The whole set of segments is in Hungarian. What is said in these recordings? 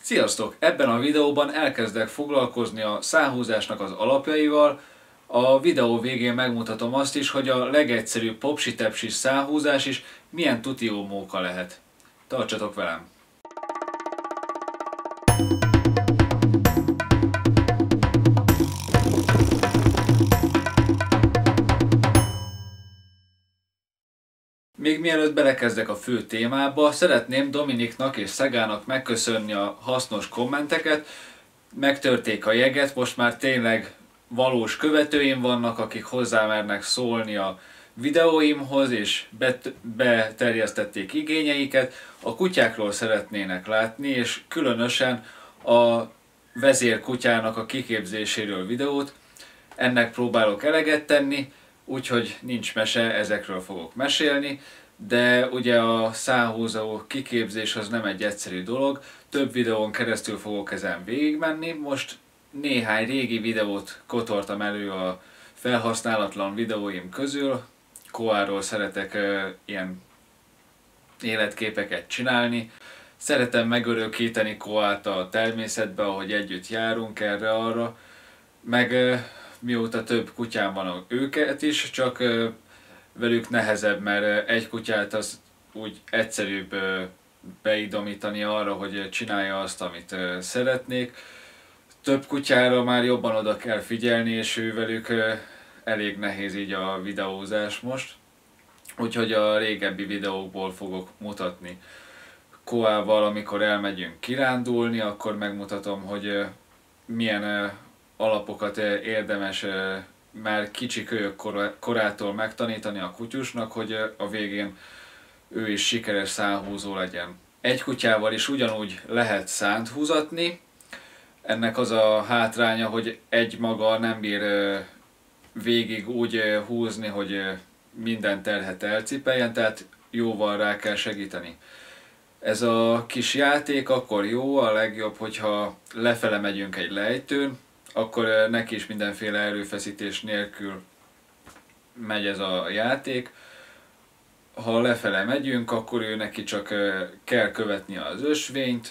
Sziasztok! Ebben a videóban elkezdek foglalkozni a szálhúzásnak az alapjaival. A videó végén megmutatom azt is, hogy a legegyszerűbb popsi-tepsi szálhúzás is milyen tuti jó móka lehet. Tartsatok velem! Még mielőtt belekezdek a fő témába, szeretném Dominiknak és Szegának megköszönni a hasznos kommenteket. Megtörték a jeget, most már tényleg valós követőim vannak, akik hozzámernek szólni a videóimhoz, és beterjesztették igényeiket. A kutyákról szeretnének látni, és különösen a vezérkutyának a kiképzéséről videót. Ennek próbálok eleget tenni, úgyhogy nincs mese, ezekről fogok mesélni, de ugye a szálhúzó kiképzés az nem egy egyszerű dolog, több videón keresztül fogok ezen végigmenni. Most néhány régi videót kotortam elő a felhasználatlan videóim közül. Koáról szeretek ilyen életképeket csinálni. Szeretem megörökíteni Koát a természetbe, ahogy együtt járunk erre-arra, meg mióta több kutyám van őket is, csak velük nehezebb, mert egy kutyát az úgy egyszerűbb beidomítani arra, hogy csinálja azt, amit szeretnék. Több kutyára már jobban oda kell figyelni, és velük elég nehéz így a videózás most. Úgyhogy a régebbi videókból fogok mutatni. Koával, amikor elmegyünk kirándulni, akkor megmutatom, hogy milyen alapokat érdemes már kicsi kölyök korától megtanítani a kutyusnak, hogy a végén ő is sikeres szánhúzó legyen. Egy kutyával is ugyanúgy lehet szánt húzatni. Ennek az a hátránya, hogy egy maga nem bír végig úgy húzni, hogy minden terhet elcipeljen, tehát jóval rá kell segíteni. Ez a kis játék akkor jó, a legjobb, hogyha lefele megyünk egy lejtőn, akkor neki is mindenféle erőfeszítés nélkül megy ez a játék. Ha lefele megyünk, akkor ő neki csak kell követni az ösvényt,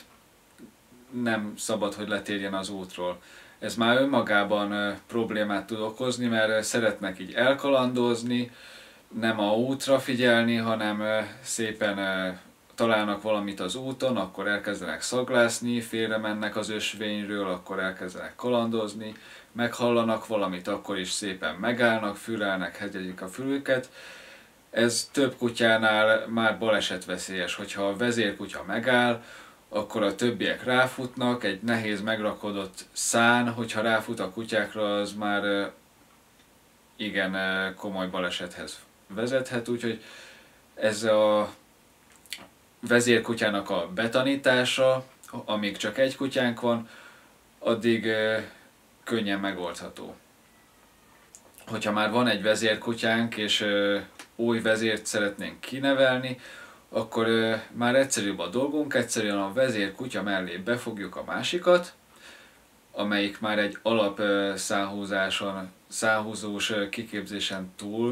nem szabad, hogy letérjen az útról. Ez már önmagában problémát tud okozni, mert szeretnek így elkalandozni, nem a útra figyelni, hanem szépen találnak valamit az úton, akkor elkezdenek szaglászni, félre mennek az ösvényről, akkor elkezdenek kalandozni, meghallanak valamit, akkor is szépen megállnak, fülelnek, hegyedik a fülüket. Ez több kutyánál már balesetveszélyes, hogyha a vezérkutya megáll, akkor a többiek ráfutnak, egy nehéz megrakodott szán, hogyha ráfut a kutyákra, az már igen komoly balesethez vezethet, úgyhogy ez a vezérkutyának a betanítása, amíg csak egy kutyánk van, addig könnyen megoldható. Hogyha már van egy vezérkutyánk, és új vezért szeretnénk kinevelni, akkor már egyszerűbb a dolgunk, egyszerűen a vezérkutya mellé befogjuk a másikat, amelyik már egy alap szálhúzós kiképzésen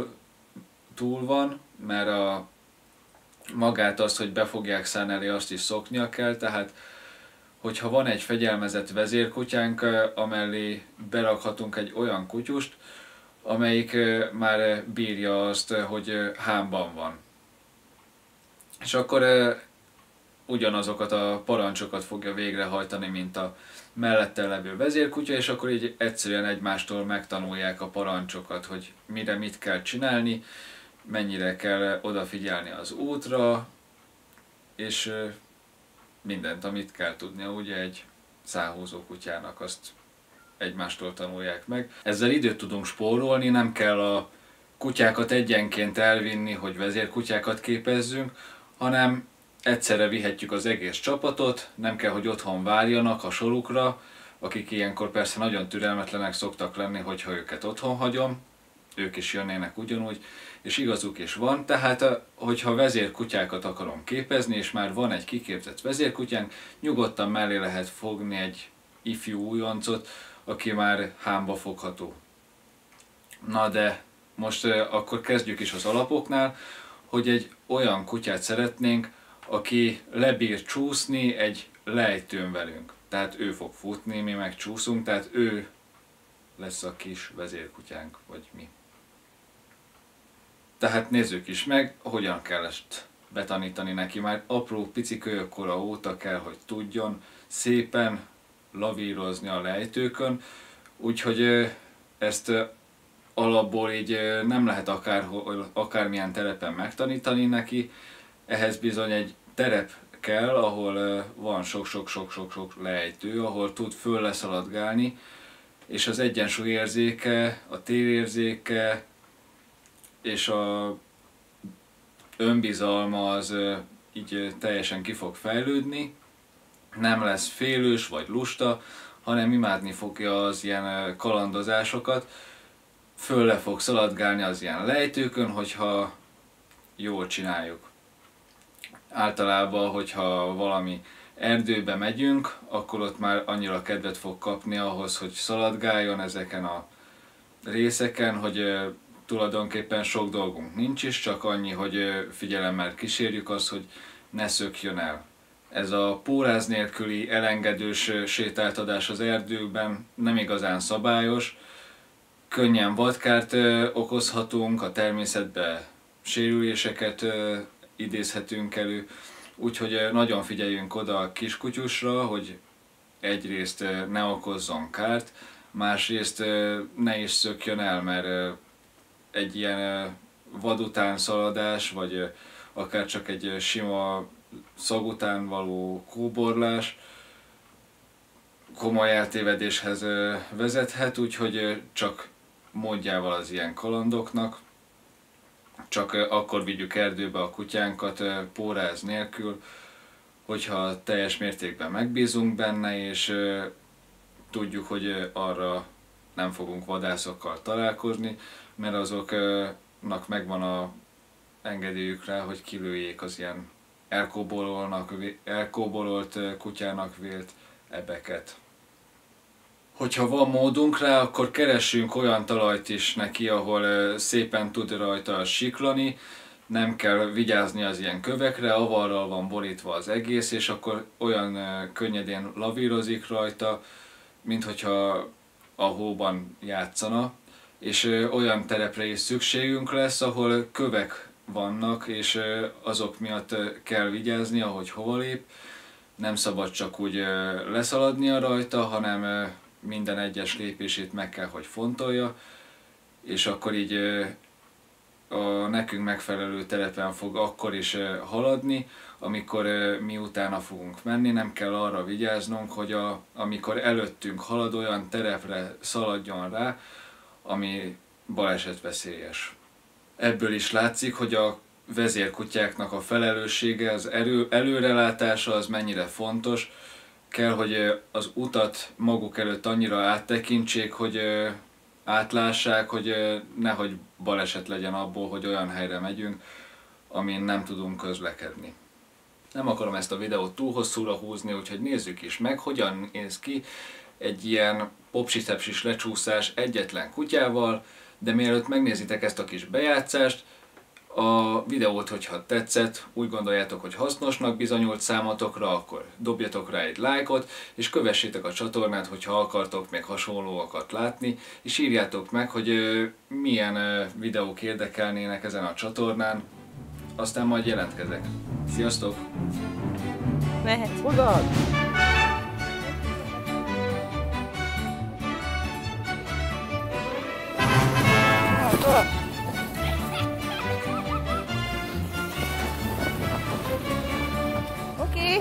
túl van, mert magát azt, hogy befogják szán elé, azt is szoknia kell, tehát hogyha van egy fegyelmezett vezérkutyánk, amellé berakhatunk egy olyan kutyust, amelyik már bírja azt, hogy hámban van. És akkor ugyanazokat a parancsokat fogja végrehajtani, mint a mellette levő vezérkutya, és akkor így egyszerűen egymástól megtanulják a parancsokat, hogy mire mit kell csinálni, mennyire kell odafigyelni az útra, és mindent, amit kell tudnia, ugye egy szálhúzó kutyának, azt egymástól tanulják meg. Ezzel időt tudunk spórolni, nem kell a kutyákat egyenként elvinni, hogy vezérkutyákat képezzünk, hanem egyszerre vihetjük az egész csapatot, nem kell, hogy otthon várjanak a sorukra, akik ilyenkor persze nagyon türelmetlenek szoktak lenni, hogyha őket otthon hagyom, ők is jönnének ugyanúgy, és igazuk is van, tehát hogyha vezérkutyákat akarom képezni, és már van egy kiképzett vezérkutyánk, nyugodtan mellé lehet fogni egy ifjú újoncot, aki már hámba fogható. Na de most akkor kezdjük is az alapoknál, hogy egy olyan kutyát szeretnénk, aki lebír csúszni egy lejtőn velünk. Tehát ő fog futni, mi meg csúszunk, tehát ő lesz a kis vezérkutyánk, vagy mi. Tehát nézzük is meg, hogyan kell ezt betanítani neki. Már apró pici kölyökkora óta kell, hogy tudjon szépen lavírozni a lejtőkön, úgyhogy ezt alapból így nem lehet akármilyen terepen megtanítani neki. Ehhez bizony egy terep kell, ahol van sok-sok lejtő, ahol tud föl leszaladgálni, és az egyensúly érzéke, a térérzéke és a önbizalma az így teljesen ki fog fejlődni, nem lesz félős vagy lusta, hanem imádni fogja az ilyen kalandozásokat, föl le fog szaladgálni az ilyen lejtőkön, hogyha jól csináljuk. Általában, hogyha valami erdőbe megyünk, akkor ott már annyira kedvet fog kapni ahhoz, hogy szaladgáljon ezeken a részeken, hogy tulajdonképpen sok dolgunk nincs is, csak annyi, hogy figyelemmel kísérjük azt, hogy ne szökjön el. Ez a póráz nélküli elengedős sétáltatás az erdőkben nem igazán szabályos, könnyen vadkárt okozhatunk, a természetbe sérüléseket idézhetünk elő, úgyhogy nagyon figyeljünk oda a kiskutyusra, hogy egyrészt ne okozzon kárt, másrészt ne is szökjön el, mert egy ilyen vadután szaladás, vagy akár csak egy sima szag után való kóborlás komoly eltévedéshez vezethet, úgyhogy csak módjával az ilyen kalandoknak, csak akkor vigyük erdőbe a kutyánkat póráz nélkül, hogyha teljes mértékben megbízunk benne, és tudjuk, hogy arra nem fogunk vadászokkal találkozni, mert azoknak megvan a engedélyük rá, hogy kilőjék az ilyen elkóborolt kutyának vélt ebeket. Hogyha van módunk rá, akkor keressünk olyan talajt is neki, ahol szépen tud rajta siklani, nem kell vigyázni az ilyen kövekre, avarral van borítva az egész, és akkor olyan könnyedén lavírozik rajta, mint hogyha a hóban játszana, és olyan terepre is szükségünk lesz, ahol kövek vannak, és azok miatt kell vigyázni, ahogy hova lép. Nem szabad csak úgy leszaladnia rajta, hanem minden egyes lépését meg kell, hogy fontolja, és akkor így a nekünk megfelelő terepen fog akkor is haladni, amikor mi utána fogunk menni. Nem kell arra vigyáznunk, hogy amikor előttünk halad, olyan terepre szaladjon rá, ami balesetveszélyes. Ebből is látszik, hogy a vezérkutyáknak a felelőssége, az előrelátása az mennyire fontos. Kell, hogy az utat maguk előtt annyira áttekintsék, hogy átlássák, hogy nehogy baleset legyen abból, hogy olyan helyre megyünk, amin nem tudunk közlekedni. Nem akarom ezt a videót túl hosszúra húzni, úgyhogy nézzük is meg, hogyan néz ki egy ilyen popsitepsis lecsúszás egyetlen kutyával, de mielőtt megnézitek ezt a kis bejátszást, a videót, hogyha tetszett, úgy gondoljátok, hogy hasznosnak bizonyult számotokra, akkor dobjatok rá egy lájkot, és kövessétek a csatornát, hogyha akartok még hasonlóakat látni, és írjátok meg, hogy milyen videók érdekelnének ezen a csatornán, aztán majd jelentkezek. Sziasztok! Mehetsz. Hozzád! Oké.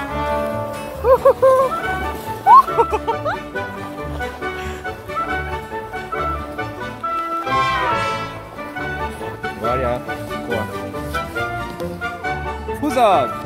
Várjál! Hol? Húzzad!